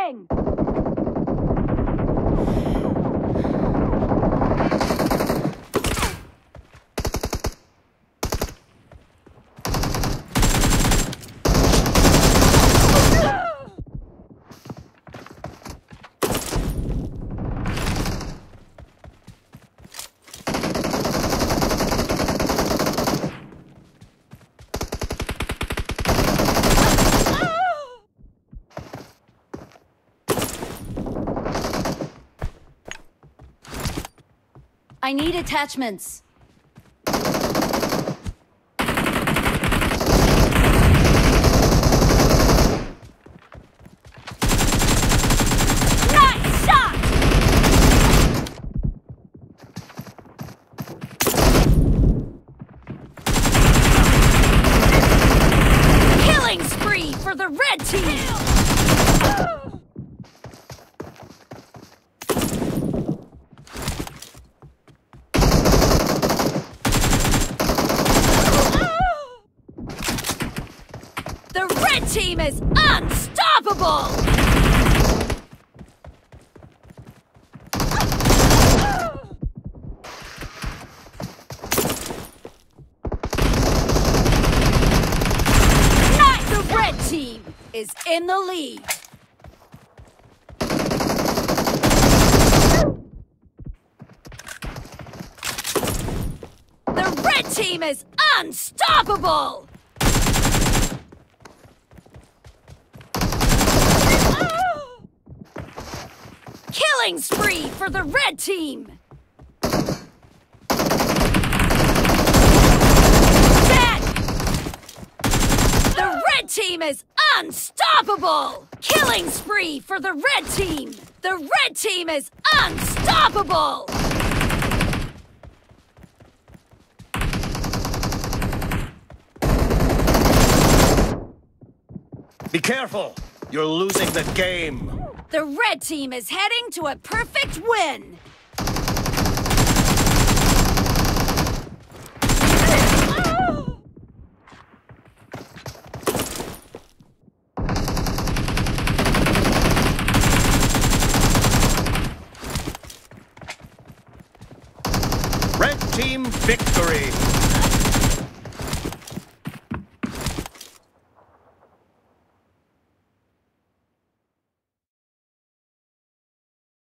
Reloading! I need attachments. Nice shot! Killing spree for the red team! The red team is unstoppable! Nice! The red team is in the lead. The red team is unstoppable! Killing spree for the red team! Dead! The red team is unstoppable! Killing spree for the red team! The red team is unstoppable! Be careful! You're losing the game! The red team is heading to a perfect win! Red team victory!